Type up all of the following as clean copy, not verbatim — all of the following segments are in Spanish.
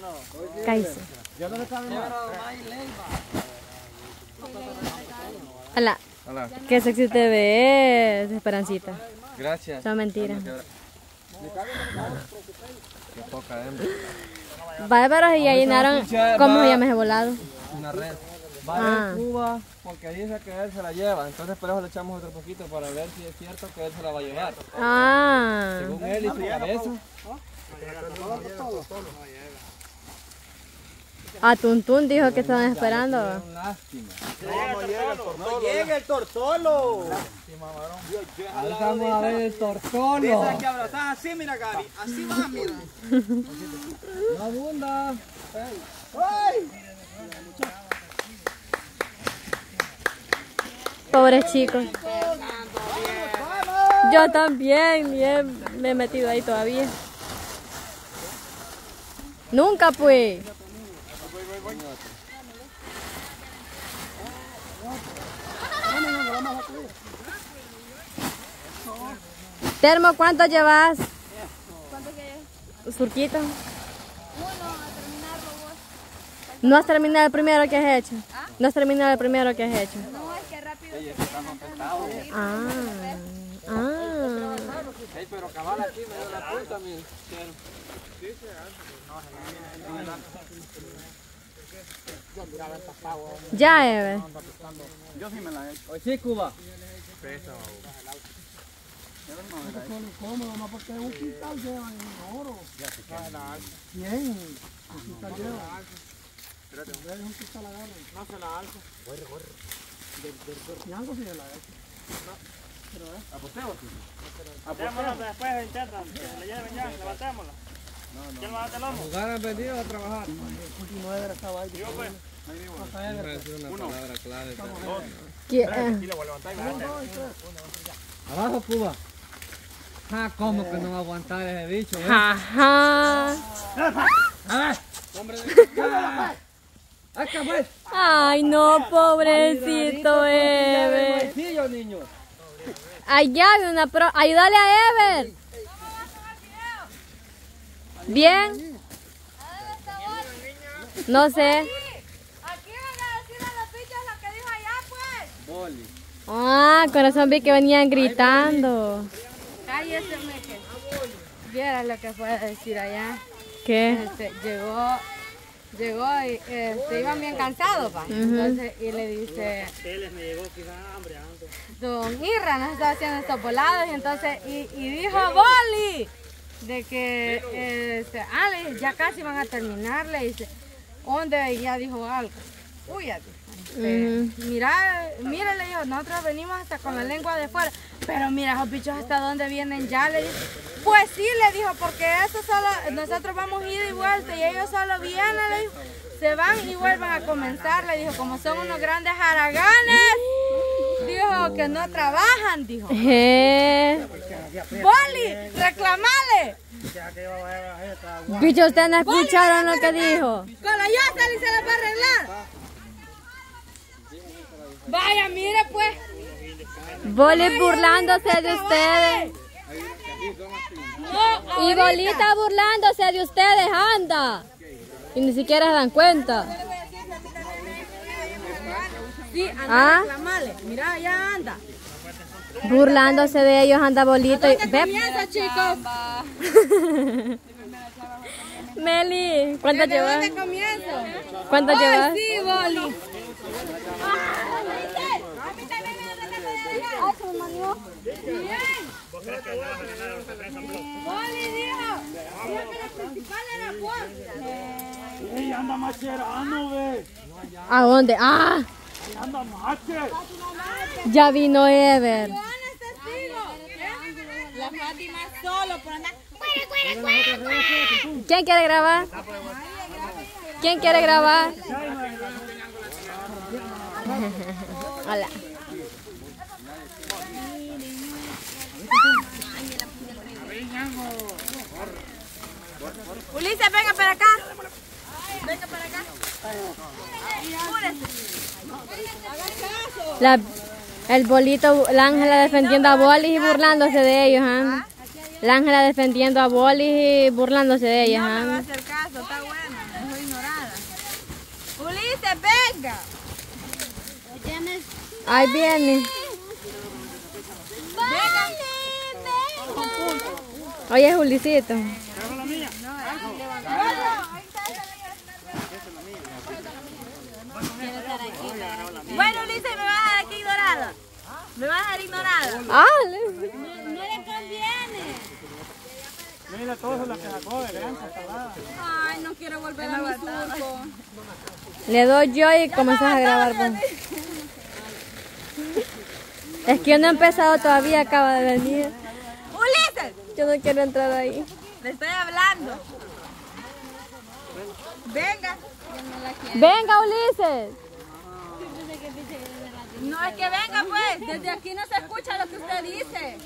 Cállese. Hola. Hola. Qué sexy te ves, Esperancita. Gracias. Son mentiras. Qué poca hembra. Bárbaros y ya llenaron. ¿Cómo se llama ese volado? Una red. Va a Cuba porque dice que él se la lleva. Entonces por eso le echamos otro poquito para ver si es cierto que él se la va a llevar. Ah. Según él y su cabeza. A Tuntún dijo que estaban esperando. Lástima. No llega el tortolo. Ahora vamos a ver el tortolo. Esa que abrazas así, mira, Gaby. Así va, mira. No abunda. ¡Ay! Pobres chicos. Yo también me he metido ahí todavía. Nunca pues. Termo, ¿cuánto llevas? ¿Cuánto que Surquito. Uno, a terminarlo vos. ¿No has terminado el primero que has hecho? ¿No has terminado el primero que has hecho? No, es que rápido se Ah. Ah. Hey, pero cabal aquí me dio la punta, mira. Ya, Ever. Yo sí me la he hecho. Oye, sí, Cuba. ¿Cómo? No, porque un quintal llevan en oro. Ya se queda. Bien. Un quintal llevan. Espérate. Un quintal agarran. No se la alza. Corre. Y algo sí se la ha hecho. ¿Apostemos? Apostémosla, después intentan que se le lleven ya, levantémosla. ¿Quién va a dar el lomo? ¿Jugar al vendido o a trabajar? El último Ever estaba ahí. Yo pues. Voy a decir una palabra clave. Sí, le voy a levantar y bajarte. Abajo, Cuba. Ah, ¿cómo que no va a aguantar ese bicho? Ajá. A ver. Hombre acá, pues. Ay, no, pobrecito Ever. Bolsillo, niño. Allá de una pro. Ayúdale a Ever. Bien. No sé. Aquí van a decir a los bichos lo que dijo allá, pues. Boli. Ah, corazón, vi que venían gritando. Cállese, Meque. Viera lo que puede decir allá. ¿Qué? Llegó y iban bien cansados, pa. Entonces, y le dice, Teles me llegó quizás hambre antes. don Irra nos está haciendo estos volados, y entonces, y dijo Boli, de que, ya casi van a terminar, le dice, ¿dónde? Y ya dijo algo. Uy, ya dijo. Mira, le dijo, nosotros venimos hasta con la lengua de fuera, pero mira, esos bichos hasta dónde vienen ya, le dijo. Pues sí, le dijo, porque eso solo, nosotros vamos ida y vuelta y ellos solo vienen, le dijo, se van y vuelven a comenzar, le dijo, como son unos grandes haraganes, dijo que no trabajan, dijo. Boli, reclamale. Bicho, ¿ustedes no escucharon lo que dijo? Con la yasta y se las va a arreglar. Vaya, mire pues. Boli burlándose de ustedes. No, Y Bolita burlándose de ustedes, anda. Y ni siquiera se dan cuenta. sí, anda, ¿Ah? reclamale. Mira, ya anda. Burlándose de ellos, anda Bolito. ¿Dónde Ve. comienza, chicos? Meli, ¿cuántas ¿De llevas? dónde comienzo? ¿Cuántas llevas? Sí, Boli. Boli dijo que la principal era vos. ¡Ey, anda macherano, ve! ¿A dónde? ¡Ah! ¡Anda mache! Ya vino Ever. Yo necesito. La Fátima solo por andar. ¿Quién quiere grabar? ¿Quién quiere grabar? Hola. Ulises, venga para acá. Venga para acá. El Bolito, la Ángela defendiendo a Bolis y burlándose de ellos, ¿ah? La Ángela defendiendo a Bolis y burlándose de ellas, No me va a ¿ah? hacer caso, está bueno. Dejó ignorada. Ulises, venga. Ahí viene. Oye, Julicito. Bueno, Ulises, me vas a dejar aquí ignorada. Me vas a dejar ignorada. ¡Ale! No le conviene. Mira, todo es la que sacó de herencia, salada. Ay, no quiero volver a mi surco. Le doy yo y comenzás a grabar vos. Es que yo no he empezado todavía, acaba de venir. Ulises, Yo no quiero entrar ahí. le estoy hablando. Venga. ¡Venga, Ulises! No es que venga, pues. Desde aquí no se escucha lo que usted dice.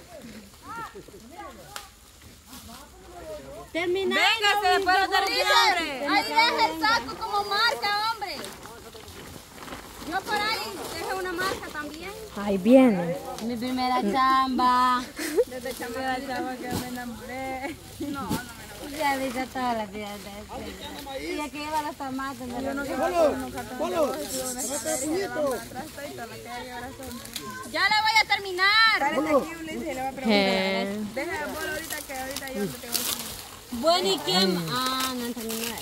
Véngase, después no te ríes, hombre. Ahí deja el saco como marca, hombre. Yo por ahí dejé una marca también. Ahí viene. Mi primera chamba. Desde chamba que me enamoré. No. Ya dice todas las días de esto. Y aquí lleva los tomates. Polo, Ya le voy a terminar. Eh, Deja el bolo ahorita que ahorita yo te tengo que... Bueno, ¿y quién? Ah, no entendí nada.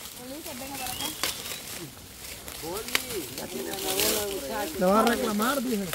te va a reclamar, dije.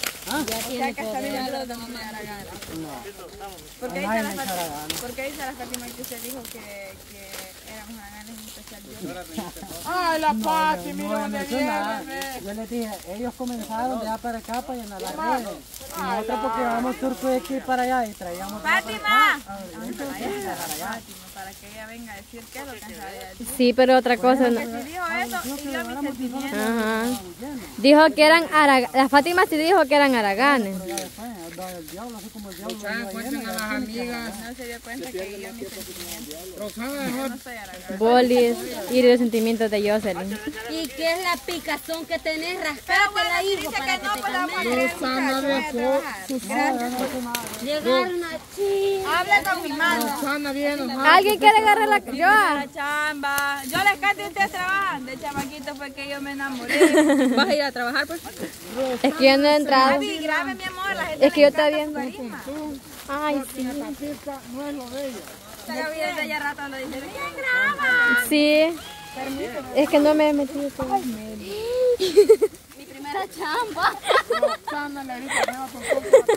Porque dice la Fátima que usted dijo que éramos haraganes en especial yo. Ay, la Pati, mira dónde viene. Yo les dije, ellos comenzaron de allá para acá para llenar las redes. Y nosotros porque llevamos surco de aquí para allá y traíamos de allá para ¡Fátima! acá. Para que ella venga a decir qué es lo que en realidad dice. sí, pero otra cosa. No. Si dijo eso, y yo mis sentimientos. Ajá. Dijo que eran haraganes. La Fátima sí dijo que eran haraganes. Pero ya después, el diablo, así como el diablo. No se dio cuenta que yo mis sentimientos. Yo no soy haragana. Bolis y los sentimientos de Jocelyn. ¿Y qué es la picazón que tenés? Rascátela, hijo, para que te calmes. Susana dejó, Llegaron a chica. Hable con mi mano. Susana viene enojada. ¿Alguien quiere agarrar la yo? La chamba. Yo les canto y ustedes trabajan. De chamaquito fue que yo me enamoré. ¿Vas a ir a trabajar, pues? Es que yo no he entrado. Gaby, grabe, mi amor. La gente Es que yo le encanta estaba su viendo. carisma. Ay, sí. La fiesta no es lo de ella. Esta Gaby desde allá rato lo dice. ¿Quién graba? Sí. Es que no me he metido. Mi primera chamba. Susana le grita, me va a tocar.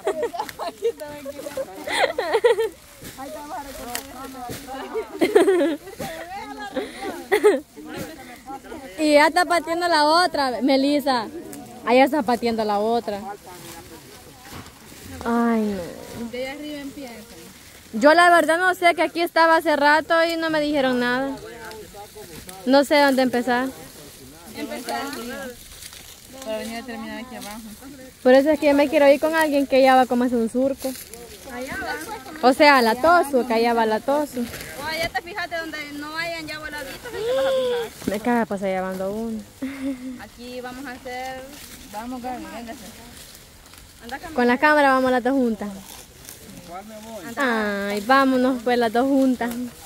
Y ya está pateando la otra, Melissa. Allá está pateando la otra. Ay, no. De allá arriba empieza. Yo la verdad no sé, que aquí estaba hace rato y no me dijeron nada. No sé dónde empezar. Empezar. Para venir a terminar aquí abajo. Por eso es que yo me quiero ir con alguien que ya va como hacer un surco. Allá va. O sea, la Tosu, que allá va la Tosu. O allá te fijaste donde no hayan ya voladitos, ahí te vas a fijar. Me caga pasar llevando uno. Aquí vamos a hacer... Vamos, Gaby, véngase. Anda acá. Con la cámara vamos las dos juntas. Ay, vámonos pues las dos juntas.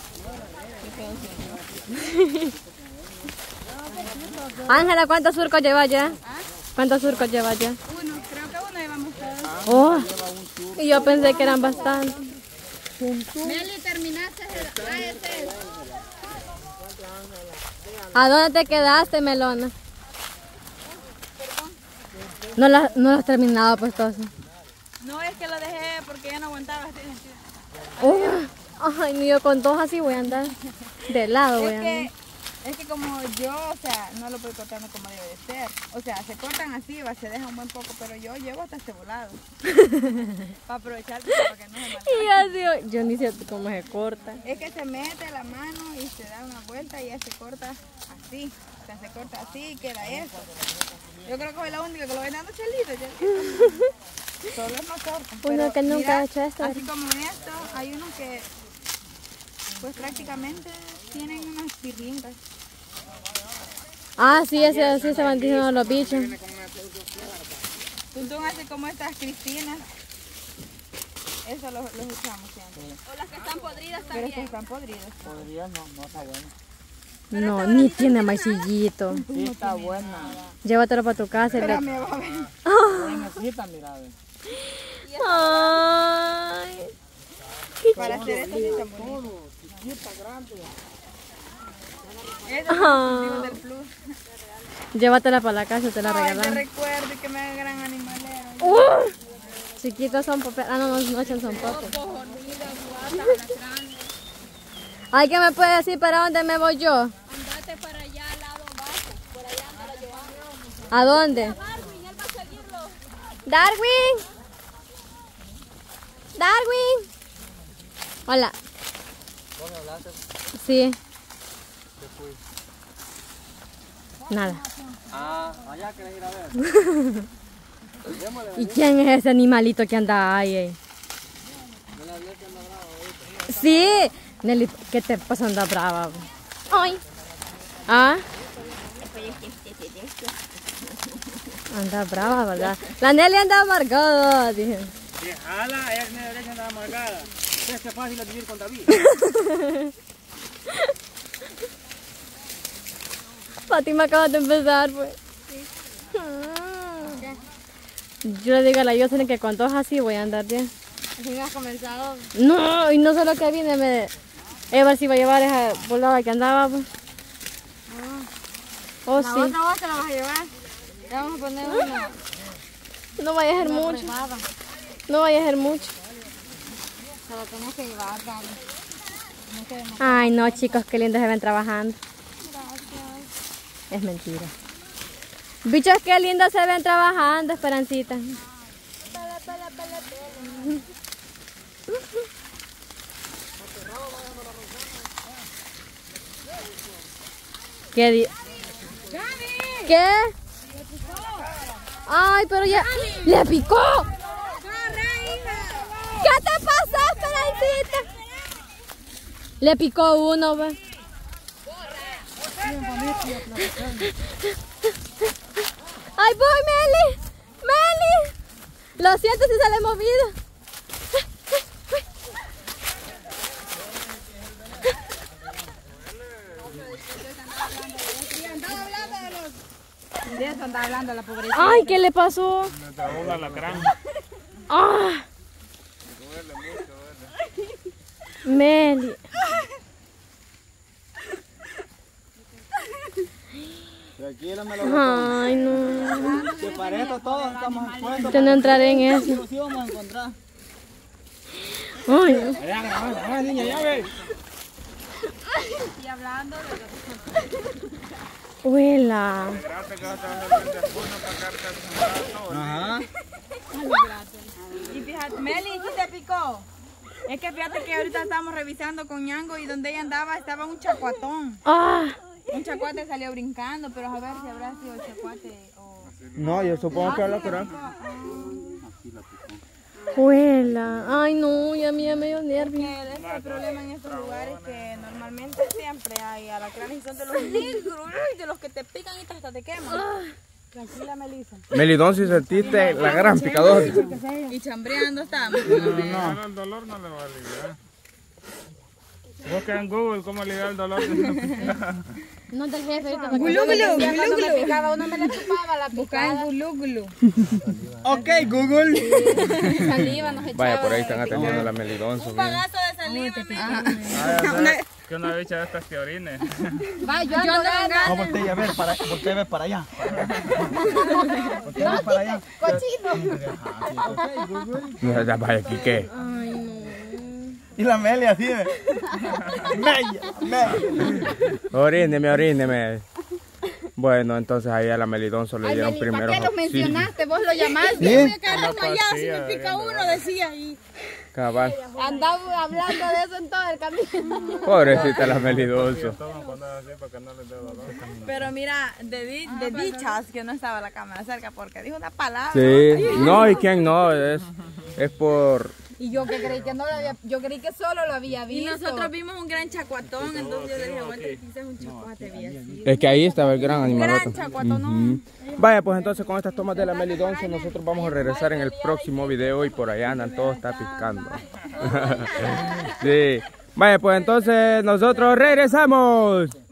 Ángela, ¿cuántos surcos llevas ya? ¿Cuántos surcos llevas ya? Uno, creo que uno llevamos todos. Oh, y yo pensé que eran bastantes. Meli, terminaste ese. ¿A dónde te quedaste, Melona? No lo has terminado, pues, todo. No, es que lo dejé porque ya no aguantaba. Ay, ni yo con dos así voy a andar. De lado voy a andar. Es que como yo, o sea, no lo voy cortando como debe de ser. O sea, se cortan así, se deja un buen poco, pero yo llevo hasta este volado. Para aprovechar, para que no se maltrate. Y yo digo, yo ni sé cómo se corta. Es que se mete la mano y se da una vuelta y ya se corta así. O sea, se corta así y queda eso. Yo creo que soy la única que lo ven dando chelito. Solo es más corto. Uno que nunca ha hecho esto. Así como esto, hay unos que pues prácticamente tienen unas pirringas. Ah, sí, ese así se van diciendo los bichos. Tuntún así como estas cristinas. Eso los usamos siempre. O las que están podridas también. Pero estas están podridas. Podría, no está bueno. No, ni tiene maicillito. Sí, está buena. Llévatelo para tu casa y le... Buenecita, mira. Ay. Para hacer esto sí está bonito. Todo, chiquita, grande. Ese es el cultivo del plus. Llévatela para la casa, te la Ay, te regalan. recuerdo que me hagan gran animalero. Chiquitos son popes. Ah, no, no echan son popes. Ay, ¿qué me puede decir para dónde me voy yo? Andate para allá al lado abajo. Por allá anda la llevamos. ¿A dónde? Darwin, él va a seguirlo. Darwin. Darwin. Hola. ¿Vos me hablaste? Sí. ¿Qué fui? Nada. Ah, allá querés ir a ver. Démosle, ¿Y quién es ese animalito que anda ahí? no le hablé que anda bravo ahorita. Sí. Nelly, ¿qué te pasa? Anda brava. Ay. ¿Ah? Anda brava, ¿verdad? La Nelly anda amargada, dije. Si jala, ella tiene derecho a andar amargada. Es que fácil es vivir con David. Fátima acaba de empezar, pues. Yo le digo a la Yoselin que con dos así voy a andar bien. ¿Quién has comenzado? No, y no solo que vine, Eva si iba a llevar esa volada que andaba, pues. Oh, La sí. otra voz te la vas a llevar. Le vamos a poner una. No vaya a ser mucho. Regada. No vaya a ser mucho. Se la tenés que llevar, Dani. No te demores. Ay, no, chicos, qué lindos se ven trabajando. Es mentira. Bichos, qué lindos se ven trabajando, Esperancita. ¿Qué di? ¿Qué? Ay, pero ya... ¡Le picó! ¿Qué te pasó, Esperancita? Le picó uno, ve. ¡Ay, voy, Meli! ¡Meli! Lo siento si sale movido. De eso anda hablando la pobrecita. ¡Ay, qué le pasó! Me tragó un alacrán. ¡Ah! Meli. Tranquila, me lo boto. Ay, no. Que para esto todos estamos expuestos. Yo no entraré en eso. Sí vamos a encontrar. Ay, no. Allá, niña, ya ve. Y hablando Huela. Ajá. Y fíjate, Meli, ¿sí te picó? Es que fíjate que ahorita estamos revisando con Ñango y donde ella andaba estaba un chacuatón. Ah. Un chacuate salió brincando, pero a ver si habrá sido el chacuate o... No, yo supongo que habla con Huela. Ay, no, ya me dio nervios. Que ese es el problema en estos lugares, que normalmente siempre hay alacranes y son de los negros, ay, de los que te pican y hasta te queman. Tranquila, Melissa. Melidón, si sentiste la gran picadora. Y chambreando estamos. No, el dolor no le va a aliviar. Busca en Google cómo aliviar el dolor. No del jefe, ahorita Gulú, cuando me picaba uno me le chupaba la Busca en Gulú. Ok, Google. saliva, nos echaba. Vaya, por ahí están atendiendo a la Melidón. Un bagazo de saliva, Que una bicha de estas que orine. Va, yo ando ganas. No, voltea a ver para allá. Voltea a ver para allá. Ya vaya aquí, ¿qué? Ay, no. Y la Meli así de... Mella. Oríneme. Bueno, entonces ahí a la Melidón solo le dieron Meli, primero. ¿para qué lo mencionaste? Vos lo llamaste. ¿Sí? voy a quedar desmayado si me pica uno, decía. Y Cabal. Andaba hablando de eso en todo el camino. Pobrecita la Melidón. Pero mira, de dichas que no estaba la cámara cerca porque dijo una palabra. Sí. No, ¿y quién no? Es por... Y yo que creí que no lo había, yo creí que solo lo había visto. Y nosotros vimos un gran chacuatón, entonces yo le dije, bueno, quizás un chacuate había sido. Es que ahí estaba el gran animal. Gran chacuatón. Vaya, pues entonces con estas tomas de la Melidón nosotros vamos a regresar en el próximo video y por allá andan todos está picando. Sí. Vaya, pues entonces nosotros regresamos.